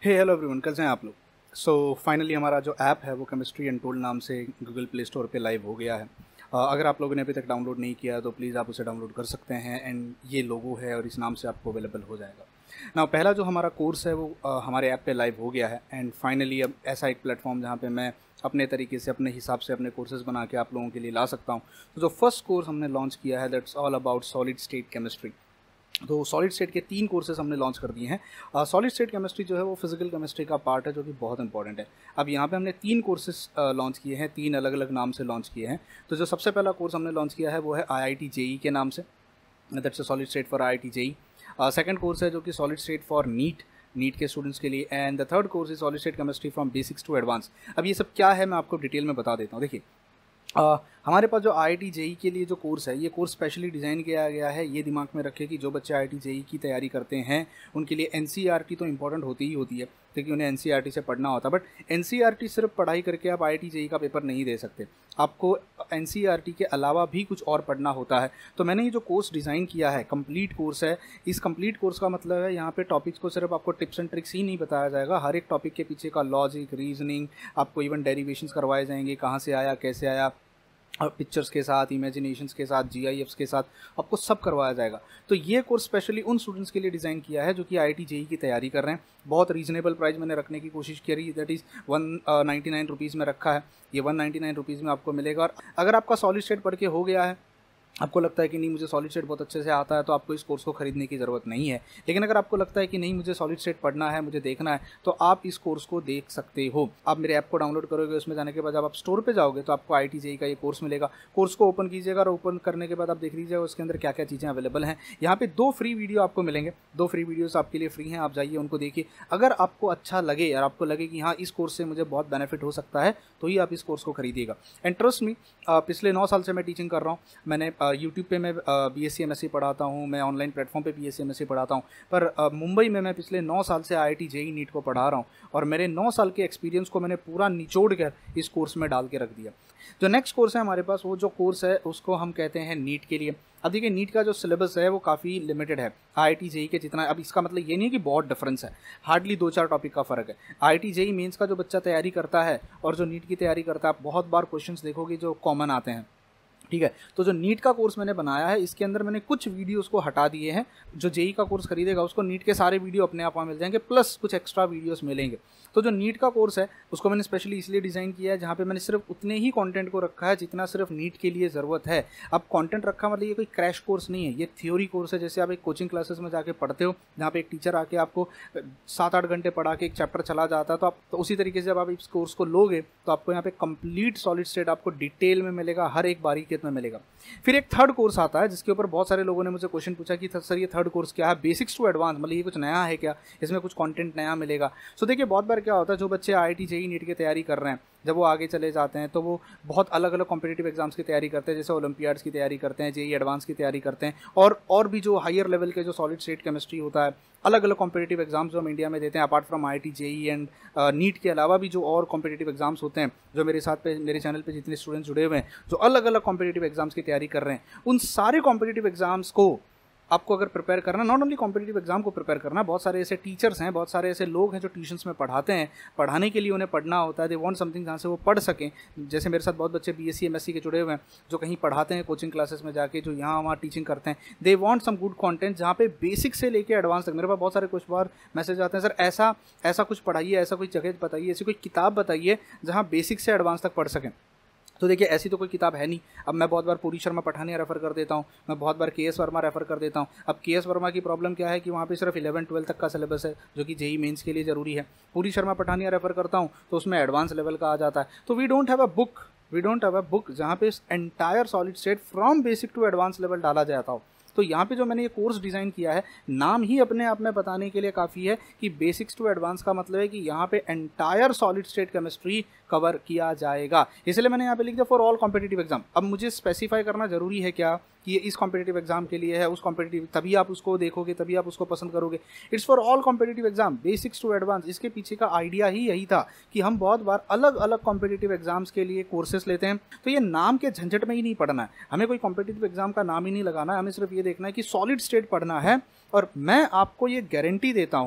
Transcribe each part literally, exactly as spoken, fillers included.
हे hello everyone, कैसे हैं आप लोग। सो so, फाइनली हमारा जो ऐप है वो केमिस्ट्री अनटोल्ड नाम से गूगल प्ले स्टोर पे लाइव हो गया है। uh, अगर आप लोगों ने अभी तक डाउनलोड नहीं किया तो प्लीज़ आप उसे डाउनलोड कर सकते हैं एंड ये लोगो है और इस नाम से आपको अवेलेबल हो जाएगा। ना पहला जो हमारा कोर्स है वो uh, हमारे ऐप पे लाइव हो गया है एंड फाइनली अब ऐसा एक प्लेटफॉर्म जहाँ पे मैं अपने तरीके से अपने हिसाब से अपने कोर्सेज़ बना के आप लोगों के लिए ला सकता हूँ। तो जो फर्स्ट कोर्स हमने लॉन्च किया है that's all about solid state chemistry. तो सॉलिड स्टेट के तीन कोर्सेज हमने लॉन्च कर दिए हैं। सॉलिड स्टेट केमिस्ट्री जो है वो फिजिकल केमिस्ट्री का पार्ट है जो कि बहुत इंपॉर्टेंट है। अब यहाँ पे हमने तीन कोर्सेज लॉन्च किए हैं, तीन अलग अलग नाम से लॉन्च किए हैं। तो जो सबसे पहला कोर्स हमने लॉन्च किया है वो है आई आई टी जे ई के नाम से, that's a solid state for I I T J E. Second course है जो कि solid state for NEET NEET के स्टूडेंट्स के लिए, and the third course is solid state chemistry from basics to advance. अब ये सब क्या है मैं आपको डिटेल में बता देता हूँ। देखिए, Uh, हमारे पास जो आई आई टी जे ई के लिए जो कोर्स है ये कोर्स स्पेशली डिज़ाइन किया गया है। ये दिमाग में रखें कि जो बच्चे आई आई टी जे ई की तैयारी करते हैं उनके लिए N C E R T तो इंपॉर्टेंट होती ही होती है क्योंकि उन्हें N C E R T से पढ़ना होता है। But N C E R T सिर्फ पढ़ाई करके आप आई आई टी जे ई का पेपर नहीं दे सकते, आपको N C E R T के अलावा भी कुछ और पढ़ना होता है। तो मैंने ये जो कोर्स डिज़ाइन किया है कंप्लीट कोर्स है। इस कंप्लीट कोर्स का मतलब है यहाँ पे टॉपिक्स को सिर्फ आपको टिप्स एंड ट्रिक्स ही नहीं बताया जाएगा, हर एक टॉपिक के पीछे का लॉजिक, रीजनिंग, आपको इवन डेरिवेशंस करवाए जाएंगे, कहाँ से आया, कैसे आया, पिक्चर्स के साथ, इमेजिनेशंस के साथ, जी आई एफ्स के साथ आपको सब करवाया जाएगा। तो ये कोर्स स्पेशली उन स्टूडेंट्स के लिए डिज़ाइन किया है जो कि आई आई टी जे ई की तैयारी कर रहे हैं। बहुत रीजनेबल प्राइस मैंने रखने की कोशिश करी, that is one ninety nine rupees में रखा है। ये वन नाइन्टी नाइन रुपीज़ में आपको मिलेगा। और अगर आपका सॉलिड स्टेट पढ़ के हो गया है, आपको लगता है कि नहीं मुझे सॉलिड स्टेट बहुत अच्छे से आता है, तो आपको इस कोर्स को खरीदने की ज़रूरत नहीं है। लेकिन अगर आपको लगता है कि नहीं मुझे सॉलिड स्टेट पढ़ना है, मुझे देखना है, तो आप इस कोर्स को देख सकते हो। आप मेरे ऐप को डाउनलोड करोगे, उसमें जाने के बाद जब आप स्टोर पे जाओगे तो आपको आई आई टी जे ई का ये कोर्स मिलेगा। कोर्स को ओपन कीजिएगा और ओपन करने के बाद आप देख लीजिएगा उसके अंदर क्या क्या चीज़ें अवेलेबल हैं। यहाँ पे दो फ्री वीडियो आपको मिलेंगे, दो फ्री वीडियोज़ आपके लिए फ्री हैं, आप जाइए उनको देखिए। अगर आपको अच्छा लगे और आपको लगे कि हाँ इस कोर्स से मुझे बहुत बेनिफिट हो सकता है तो ही आप इस कोर्स को खरीदिएगा। एंड ट्रस्ट मी, पिछले नौ साल से मैं टीचिंग कर रहा हूँ। मैंने यूट्यूब पे मैं B S C M S C पढ़ाता हूँ, मैं ऑनलाइन प्लेटफॉर्म पे B S C M S C पढ़ाता हूँ, पर uh, मुंबई में मैं पिछले नौ साल से आई I T J E NEET को पढ़ा रहा हूँ और मेरे नौ साल के एक्सपीरियंस को मैंने पूरा निचोड़ कर इस कोर्स में डाल के रख दिया। जो नेक्स्ट कोर्स है हमारे पास, वो जो कोर्स है उसको हम कहते हैं नीट के लिए। अब देखिए, नीट का जो सिलेबस है वो काफ़ी लिमिटेड है आई आई टी जे ई के जितना। अब इसका मतलब ये नहीं है कि बहुत डिफरेंस है, हार्डली दो चार टॉपिक का फ़र्क है। आई I T J E mains का जो बच्चा तैयारी करता है और जो नीट की तैयारी करता है, आप बहुत बार क्वेश्चंस देखोगे जो कॉमन आते हैं, ठीक है। तो जो नीट का कोर्स मैंने बनाया है इसके अंदर मैंने कुछ वीडियोस को हटा दिए हैं। जो जेई का कोर्स खरीदेगा उसको नीट के सारे वीडियो अपने आप वहाँ मिल जाएंगे, प्लस कुछ एक्स्ट्रा वीडियोस मिलेंगे। तो जो नीट का कोर्स है उसको मैंने स्पेशली इसलिए डिज़ाइन किया है जहाँ पे मैंने सिर्फ उतने ही कंटेंट को रखा है जितना सिर्फ नीट के लिए ज़रूरत है। अब कंटेंट रखा मतलब ये कोई क्रैश कोर्स नहीं है, ये थ्योरी कोर्स है। जैसे आप एक कोचिंग क्लासेस में जाके पढ़ते हो जहाँ पे एक टीचर आके आपको सात आठ घंटे पढ़ा के एक चैप्टर चला जाता है, तो आप तो उसी तरीके से जब आप इस कोर्स को लोगे तो आपको यहाँ पे कंप्लीट सॉलिड स्टेट आपको डिटेल में मिलेगा, हर एक बारीकी में मिलेगा। फिर एक थर्ड कोर्स आता है जिसके ऊपर बहुत सारे लोगों ने मुझे क्वेश्चन पूछा कि सर ये थर्ड कोर्स क्या है, बेसिक्स टू एडवांस, मतलब ये कुछ नया है क्या, इसमें कुछ कंटेंट नया मिलेगा। सो देखिए, बहुत बार क्या होता है, जो बच्चे आई I T J E NEET की तैयारी कर रहे हैं जब वो आगे चले जाते हैं तो वो बहुत अलग अलग कॉम्पिटिटिव एग्जाम्स की तैयारी करते हैं, जैसे ओलंपियाड्स की तैयारी करते हैं, जेई एडवांस की तैयारी करते हैं, और और भी जो हायर लेवल के जो सॉलिड स्टेट केमिस्ट्री होता है, अलग अलग कॉम्पिटिटिव एग्जाम्स जो हम इंडिया में देते हैं apart from I I T J E and NEET के अलावा भी जो और कॉम्पिटिटिव एग्जाम्स होते हैं, जो मेरे साथ पे मेरे चैनल पे जितने स्टूडेंट्स जुड़े हुए हैं जो अलग अलग कॉम्पिटिटिव एग्जाम्स की तैयारी कर रहे हैं, उन सारे कॉम्पिटिटिव एग्जाम्स को आपको अगर प्रिपेयर करना, नॉट ओनली कॉम्पिटिटिव एग्जाम को प्रिपेयर करना, बहुत सारे ऐसे टीचर्स हैं, बहुत सारे ऐसे लोग हैं जो ट्यूशन्स में पढ़ाते हैं, पढ़ाने के लिए उन्हें पढ़ना होता है, दे वांट समथिंग जहाँ से वो पढ़ सकें। जैसे मेरे साथ बहुत बच्चे B S C M S C के जुड़े हुए हैं जो कहीं पढ़ाते हैं कोचिंग क्लासेस में जाके, जो यहाँ वहाँ टीचिंग करते हैं, they want some good content जहाँ पे बेसिक से लेके एडवांस तक। मेरे पास बहुत सारे कुछ बार मैसेज आते हैं, सर ऐसा ऐसा कुछ पढ़ाइए, ऐसा कोई जगह बताइए, ऐसी कोई किताब बताइए जहाँ बेसिक से एडवांस तक पढ़ सकें। तो देखिए, ऐसी तो कोई किताब है नहीं। अब मैं बहुत बार पूरी शर्मा पठानिया रेफ़र कर देता हूँ, मैं बहुत बार के एस वर्मा रेफ़र कर देता हूँ। अब के एस वर्मा की प्रॉब्लम क्या है कि वहाँ पे सिर्फ इलेवन ट्वेल्थ तक का सिलेबस है जो कि जेई मेंस के लिए ज़रूरी है। पूरी शर्मा पठानिया रेफ़र करता हूँ तो उसमें एडवांस लेवल का आ जाता है। तो we don't have a book we don't have a book जहाँ पे entire solid state from basic to advance level डाला जाता हो। तो यहाँ पे जो मैंने ये कोर्स डिज़ाइन किया है, नाम ही अपने आप में बताने के लिए काफ़ी है कि बेसिक्स टू एडवांस का मतलब है कि यहाँ पे entire solid state chemistry cover किया जाएगा। इसलिए मैंने यहाँ पे लिख दिया फॉर ऑल कॉम्पिटिटिव एग्जाम। अब मुझे स्पेसिफाई करना जरूरी है क्या कि ये इस कॉम्पिटिटिव एग्जाम के लिए है, उस कॉम्पिटिटिव, तभी आप उसको देखोगे, तभी आप उसको पसंद करोगे। It's for all competitive exam, basics to advance. इसके पीछे का आइडिया ही यही था कि हम बहुत बार अलग अलग कॉम्पिटिटिव एग्जाम्स के लिए कोर्सेज लेते हैं, तो ये नाम के झंझट में ही नहीं पढ़ना है हमें, कोई कॉम्पिटिटिव एग्जाम का नाम ही नहीं लगाना है हमें, सिर्फ ये देखना है कि सॉलिड स्टेट पढ़ना है। और मैं आपको ये गारंटी देता हूँ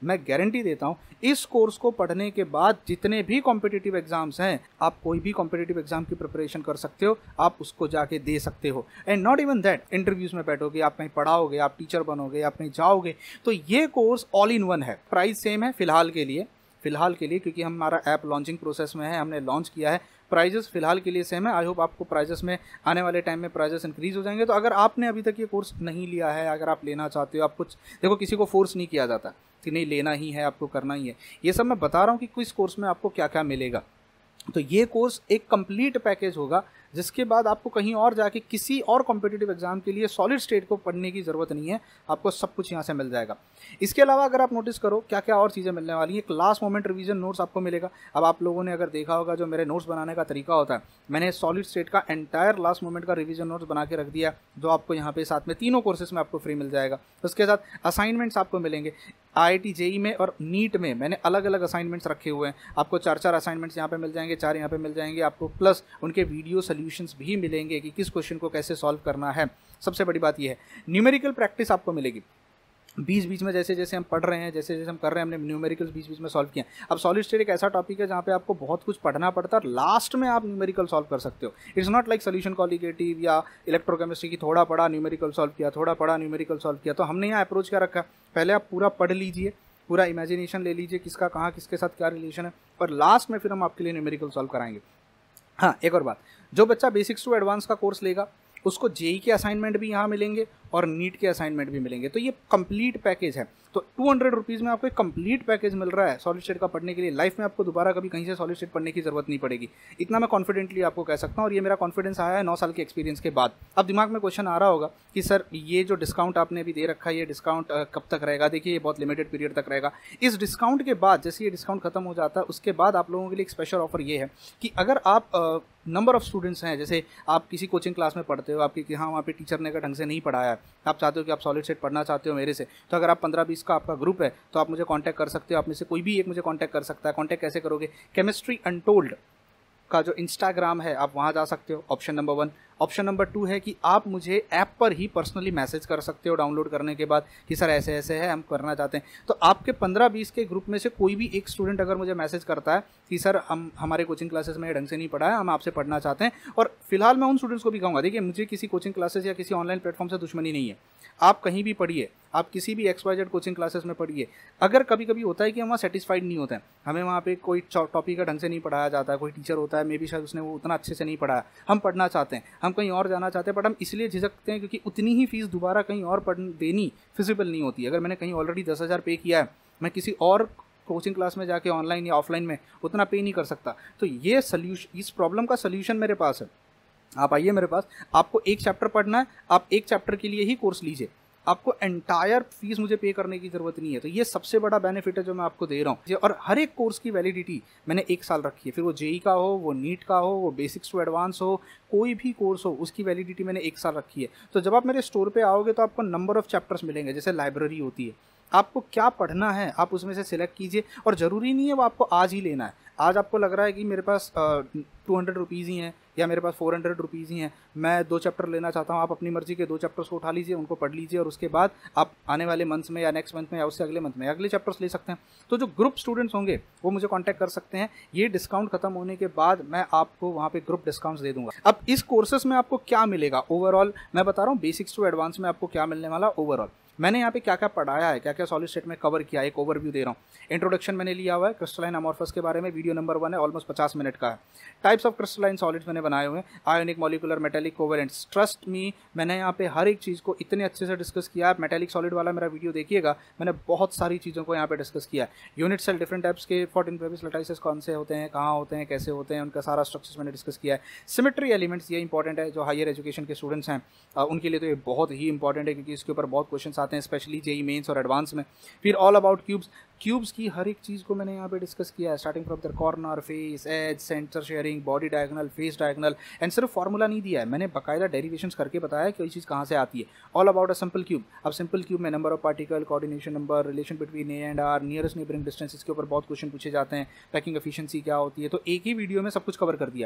मैं गारंटी देता हूँ इस कोर्स को पढ़ने के बाद जितने भी कॉम्पिटिटिव एग्जाम्स हैं, आप कोई भी कॉम्पिटिटिव एग्जाम की प्रिपरेशन कर सकते हो, आप उसको जाके दे सकते हो। And not even that, interviews में बैठोगे, आप कहीं पढ़ाओगे, आप टीचर बनोगे, आप कहीं जाओगे, तो ये कोर्स ऑल इन वन है। प्राइस सेम है फिलहाल के लिए फिलहाल के लिए क्योंकि हमारा ऐप लॉन्चिंग प्रोसेस में है, हमने लॉन्च किया है। प्राइजेस फिलहाल के लिए सेम है। आई होप आपको प्राइजेस में आने वाले टाइम में प्राइजेस इंक्रीज हो जाएंगे। तो अगर आपने अभी तक ये कोर्स नहीं लिया है, अगर आप लेना चाहते हो, आप कुछ देखो, किसी को फोर्स नहीं किया जाता कि नहीं लेना ही है, आपको करना ही है। ये सब मैं बता रहा हूँ कि किस कोर्स में आपको क्या क्या मिलेगा। तो ये कोर्स एक कंप्लीट पैकेज होगा जिसके बाद आपको कहीं और जाके किसी और कॉम्पिटिटिव एग्जाम के लिए सॉलिड स्टेट को पढ़ने की ज़रूरत नहीं है, आपको सब कुछ यहाँ से मिल जाएगा। इसके अलावा अगर आप नोटिस करो क्या क्या और चीज़ें मिलने वाली हैं, एक लास्ट मोमेंट रिवीजन नोट्स आपको मिलेगा। अब आप लोगों ने अगर देखा होगा जो मेरे नोट्स बनाने का तरीका होता है, मैंने सॉलिड स्टेट का एंटायर लास्ट मोमेंट का रिवीजन नोट्स बना के रख दिया, जो आपको यहाँ पे साथ में तीनों कोर्सेज में आपको फ्री मिल जाएगा। उसके साथ असाइनमेंट्स आपको मिलेंगे। आई आई टी जेई में और नीट में मैंने अलग अलग असाइनमेंट्स रखे हुए हैं, आपको चार चार असाइनमेंट्स यहाँ पे मिल जाएंगे, चार यहाँ पे मिल जाएंगे आपको, प्लस उनके वीडियो सोल्यूशंस भी मिलेंगे कि किस क्वेश्चन को कैसे सॉल्व करना है। सबसे बड़ी बात यह है न्यूमेरिकल प्रैक्टिस आपको मिलेगी बीच बीच में, जैसे जैसे हम पढ़ रहे हैं, जैसे जैसे हम कर रहे हैं, हमने न्यूमेरिकल्स बीच बीच में सॉल्व किया। अब सॉलिड स्टेट एक ऐसा टॉपिक है जहाँ पे आपको बहुत कुछ पढ़ना पड़ता है, लास्ट में आप न्यूमेरिकल सॉल्व कर सकते हो। It's not like solution colligative या इलेक्ट्रोकेमिस्ट्री की थोड़ा पढ़ा न्यूमेरिकल सॉल्व किया, थोड़ा पढ़ा न्यूमेरिकल सॉल्व किया। तो हमने यहाँ अप्रोच क्या रखा, पहले आप पूरा पढ़ लीजिए, पूरा इमेजिनेशन ले लीजिए किसका कहाँ किसके साथ क्या रिलेशन है, और लास्ट में फिर हम आपके लिए न्यूमेरिकल सॉल्व कराएंगे। हाँ, एक और बात, जो बच्चा बेसिक्स टू एडवांस का कोर्स लेगा उसको जेई के असाइनमेंट भी यहाँ मिलेंगे और नीट के असाइनमेंट भी मिलेंगे। तो ये कंप्लीट पैकेज है। तो टू हंड्रेड रुपीज़ में आपको एक कंप्लीट पैकेज मिल रहा है सॉलिड स्टेट का पढ़ने के लिए। लाइफ में आपको दोबारा कभी कहीं से सॉलिड स्टेट पढ़ने की जरूरत नहीं पड़ेगी, इतना मैं कॉन्फिडेंटली आपको कह सकता हूँ। और ये मेरा कॉन्फिडेंस आया है नौ साल के एक्सपीरियंस के बाद। अब दिमाग में क्वेश्चन आ रहा होगा कि सर ये जो डिस्काउंट आपने अभी दे रखा है, ये डिस्काउंट कब तक रहेगा? देखिए, ये बहुत लिमिटेड पीरियड तक रहेगा। इस डिस्काउंट के बाद, जैसे ये डिस्काउंट खत्म हो जाता है, उसके बाद आप लोगों के लिए एक स्पेशल ऑफर ये है कि अगर आप नंबर ऑफ स्टूडेंट्स हैं, जैसे आप किसी कोचिंग क्लास में पढ़ते हो, आपकी कि हाँ वहाँ पे टीचर ने अगर ढंग से नहीं पढ़ाया है, आप चाहते हो कि आप सॉलिड स्टेट पढ़ना चाहते हो मेरे से, तो अगर आप पंद्रह बीस का आपका ग्रुप है तो आप मुझे कांटेक्ट कर सकते हो। आप में से कोई भी एक मुझे कांटेक्ट कर सकता है। कांटेक्ट कैसे करोगे? केमिस्ट्री अनटोल्ड का जो इंस्टाग्राम है आप वहाँ जा सकते हो, option number one. Option number two है कि आप मुझे ऐप पर ही पर्सनली मैसेज कर सकते हो डाउनलोड करने के बाद कि सर ऐसे ऐसे है, हम करना चाहते हैं। तो आपके पंद्रह बीस के ग्रुप में से कोई भी एक स्टूडेंट अगर मुझे मैसेज करता है कि सर हम हमारे कोचिंग क्लासेस में ढंग से नहीं पढ़ा है, हम आपसे पढ़ना चाहते हैं, और फिलहाल मैं उन स्टूडेंट्स को भी कहूँगा, देखिए मुझे किसी कोचिंग क्लासेस या किसी ऑनलाइन प्लेटफॉर्म से दुश्मनी नहीं है। आप कहीं भी पढ़िए, आप किसी भी X Y Z coaching classes में पढ़िए। अगर कभी कभी होता है कि हम वहाँ सेटिस्फाइड नहीं होते हैं, हमें वहाँ पे कोई टॉपिक का ढंग से नहीं पढ़ाया जाता है, कोई टीचर होता है मे बी शायद उसने वो उतना अच्छे से नहीं पढ़ाया, हम पढ़ना चाहते हैं, हम कहीं और जाना चाहते हैं, बट हम इसलिए झिझकते हैं क्योंकि उतनी ही फीस दोबारा कहीं और पढ़ देनी फिजिबल नहीं होती। अगर मैंने कहीं ऑलरेडी दस हज़ार पे किया है, मैं किसी और कोचिंग क्लास में जाके ऑनलाइन या ऑफलाइन में उतना पे नहीं कर सकता। तो ये सोल्यूशन, इस प्रॉब्लम का सोल्यूशन मेरे पास है। आप आइए मेरे पास, आपको एक चैप्टर पढ़ना है, आप एक चैप्टर के लिए ही कोर्स लीजिए, आपको एंटायर फीस मुझे पे करने की ज़रूरत नहीं है। तो ये सबसे बड़ा बेनिफिट है जो मैं आपको दे रहा हूँ। और हर एक कोर्स की वैलिडिटी मैंने एक साल रखी है, फिर वो जेई का हो, वो नीट का हो, वो बेसिक्स टू एडवांस हो, कोई भी कोर्स हो, उसकी वैलिडिटी मैंने एक साल रखी है। तो जब आप मेरे स्टोर पे आओगे तो आपको नंबर ऑफ चैप्टर्स मिलेंगे, जैसे लाइब्रेरी होती है, आपको क्या पढ़ना है आप उसमें से सिलेक्ट कीजिए। और ज़रूरी नहीं है वो आपको आज ही लेना है। आज आपको लग रहा है कि मेरे पास टू हंड्रेड रुपीज़ ही हैं या मेरे पास फोर हंड्रेड रुपीज़ ही हैं, मैं दो चैप्टर लेना चाहता हूँ, आप अपनी मर्जी के दो चैप्टर्स को उठा लीजिए, उनको पढ़ लीजिए, और उसके बाद आप आने वाले मंथ्स में या नेक्स्ट मंथ में या उससे अगले मंथ में अगले चैप्टर्स ले सकते हैं। तो जो ग्रुप स्टूडेंट्स होंगे वो मुझे कांटेक्ट कर सकते हैं। ये डिस्काउंट खत्म होने के बाद मैं आपको वहाँ पे ग्रुप डिस्काउंट्स दे दूंगा। अब इस कोर्सेज में आपको क्या मिलेगा ओवरऑल, मैं बता रहा हूँ बेसिक्स टू एडवांस में आपको क्या मिलने वाला ओवरऑल। मैंने यहाँ पे क्या क्या पढ़ाया है, क्या क्या सॉलिड स्टेट में कवर किया, एक ओवरव्यू दे रहा हूँ। इंट्रोडक्शन मैंने लिया हुआ है क्रिस्टलाइन अमॉर्फस के बारे में, वीडियो नंबर वन है, ऑलमोस्ट पचास मिनट का है। टाइप्स ऑफ क्रिस्टलाइन सॉलिड्स मैंने बनाए हुए हैं, ionic, molecular, metallic, covalents. Trust me, मैंने यहाँ पे हर एक चीज़ को इतने अच्छे से डिस्कस किया है। मेटेलिक सॉलिड वाला मेरा वीडियो देखिएगा, मैंने बहुत सारी चीज़ों को यहाँ पे डिस्कस किया है। यूनिट सेल, डिफरेंट टाइप्स के फोर्टीन पेपिस लटाइसिस कौन से होते हैं, कहाँ होते हैं, कैसे होते हैं, उनका सारा स्ट्रक्चर्स मैंने डिस्कस किया है। सिमेट्री एलिमेंट्स, ये इंपॉर्टेंट है, जो हायर एजुकेशन के स्टूडेंट्स हैं उनके लिए तो ये बहुत ही इंपॉर्टेंट है, क्योंकि इसके ऊपर बहुत क्वेश्चन आते हैं, स्पेशली जेई मेंस और एडवांस में। फिर ऑल अबाउट क्यूब्स, क्यूब्स की हर एक चीज़ को मैंने यहाँ पे डिस्कस किया है, starting from the corner, face, edge, centre sharing, body diagonal, face diagonal. And सिर्फ फार्मूला नहीं दिया है, मैंने बाकायदा डेरिवेशंस करके बताया कि कोई चीज़ कहाँ से आती है। All about a simple cube, अब सिंपल क्यूब में number of particle, coordination number, relation between A and R, nearest neighbouring distance, इसके ऊपर बहुत क्वेश्चन पूछे जाते हैं। पैकिंग एफिशिएंसी क्या होती है, तो एक ही वीडियो में सब कुछ कवर कर दिया।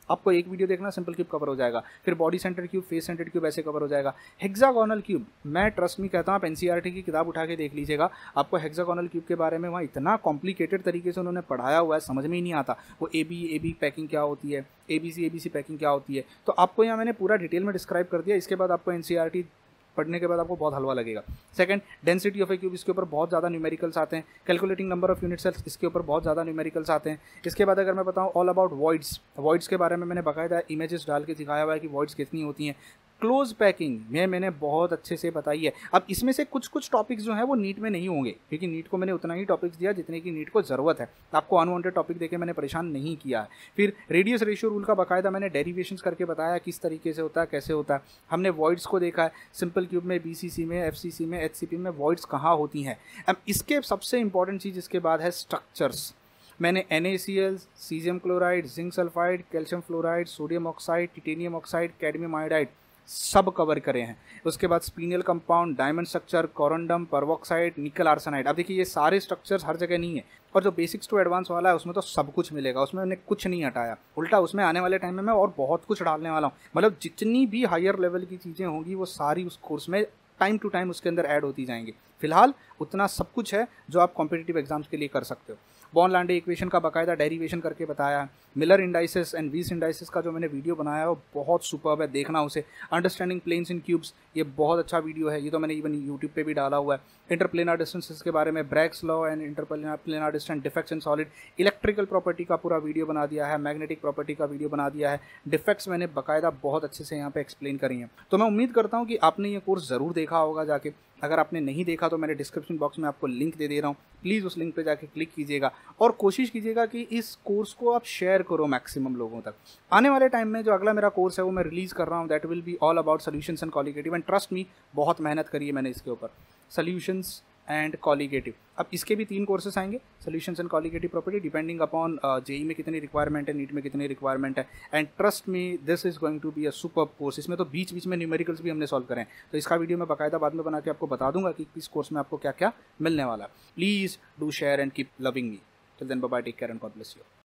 आपको एक वीडियो देखना, सिंपल क्यूब कवर हो जाएगा। फिर body centre cube, face centre cube ऐसे कवर हो जाएगा। हेक्सागोनल क्यूब, मैं ट्रस्ट मी कहता हूँ आप एनसीईआरटी की किताब उठा के देख लीजिएगा, आपको हेक्सागोनल क्यूब के बारे में वहाँ इतना कॉम्प्लिकेटेड तरीके से उन्होंने पढ़ाया हुआ है, समझ में ही नहीं आता। वो A B A B packing क्या होती है, A B C A B C packing क्या होती है, तो आपको यहाँ मैंने पूरा डिटेल में डिस्क्राइब कर दिया। इसके बाद आपको एनसीईआरटी पढ़ने के बाद आपको बहुत हलवा लगेगा। Second, density of a cube, इसके ऊपर बहुत ज़्यादा न्यूमेरिकल्स आते हैं। Calculating number of unit cells, इसके ऊपर बहुत ज़्यादा न्यूमेरिकल्स आते हैं। इसके बाद अगर मैं बताऊँ ऑल अबाउट वॉइड्स, वॉइड्स के बारे में मैंने बाकायदा इमेजेस डाल के दिखाया हुआ है कि वॉइड्स कितनी होती हैं। क्लोज पैकिंग में मैंने बहुत अच्छे से बताई है। अब इसमें से कुछ कुछ टॉपिक्स जो हैं वो नीट में नहीं होंगे, क्योंकि नीट को मैंने उतना ही टॉपिक्स दिया जितने की नीट को ज़रूरत है। आपको अनवांटेड टॉपिक देके मैंने परेशान नहीं किया है। फिर रेडियस रेशियो रूल का बाकायदा मैंने डेरिवेशंस करके बताया किस तरीके से होता है, कैसे होता है। हमने वॉइड्स को देखा है, सिंपल क्यूब में, बीसीसी में, एफसीसी में, एचसीपी में वॉइड्स कहाँ होती हैं। अब इसके सबसे इंपॉर्टेंट चीज़ इसके बाद है स्ट्रक्चर्स। मैंने NaCl, caesium chloride, zinc sulphide, calcium fluoride, sodium oxide, titanium oxide, cadmium iodide सब कवर करे हैं। उसके बाद spinel compound, diamond structure, corundum, perovskite, nickel arsenide. अब देखिए ये सारे स्ट्रक्चर्स हर जगह नहीं है, और जो बेसिक्स टू एडवांस वाला है उसमें तो सब कुछ मिलेगा, उसमें मैंने कुछ नहीं हटाया। उल्टा उसमें आने वाले टाइम में मैं और बहुत कुछ डालने वाला हूँ। मतलब जितनी भी हायर लेवल की चीज़ें होंगी वो सारी उस कोर्स में टाइम टू टाइम उसके अंदर ऐड होती जाएंगी। फिलहाल उतना सब कुछ है जो आप कॉम्पिटिटिव एग्जाम्स के लिए कर सकते हो। बॉर्न लांडे इक्वेशन का बाकायदा डेरिवेशन करके बताया है। Miller indices and Weiss indices का जो मैंने वीडियो बनाया है वो बहुत सुपर्ब है, देखना उसे। अंडरस्टैंडिंग प्लेन्स इन क्यूब्स, ये बहुत अच्छा वीडियो है, ये तो मैंने इवन यूट्यूब पे भी डाला हुआ है। इंटरप्लेनर डिस्टेंसेस के बारे में, Bragg's law and interplanar distance, defects in solid, electrical property का पूरा वीडियो बना दिया है, मैग्नेटिक प्रॉपर्टी का वीडियो बना दिया है। डिफेक्ट्स मैंने बाकायदा बहुत अच्छे से यहाँ पे एक्सप्लेन करी हैं। तो मैं उम्मीद करता हूँ कि आपने ये कोर्स ज़रूर देखा होगा जाके। अगर आपने नहीं देखा तो मैंने डिस्क्रिप्शन बॉक्स में आपको लिंक दे दे रहा हूँ, प्लीज़ उस लिंक पे जाके क्लिक कीजिएगा और कोशिश कीजिएगा कि इस कोर्स को आप शेयर करो मैक्सिमम लोगों तक। आने वाले टाइम में जो अगला मेरा कोर्स है वो मैं रिलीज़ कर रहा हूँ, that will be all about solutions and colligative. And trust me, बहुत मेहनत करी है मैंने इसके ऊपर, सॉल्यूशंस एंड कॉलिगेटिव। अब इसके भी तीन कोर्सेस आएंगे, solutions and colligative property, depending upon JEE में कितनी रिक्वायरमेंट है, नीट में कितनी रिक्वायरमेंट है। And trust me, this is going to be a superb course. इसमें तो बीच बीच में न्यूमेरिकल्स भी हमने सॉल्व करें, तो इसका वीडियो मैं बाकायदा बाद में बना के आपको बता दूंगा कि इस कोर्स में आपको क्या क्या मिलने वाला है। Please do share and keep loving me. Till then bye bye, take care and God bless you.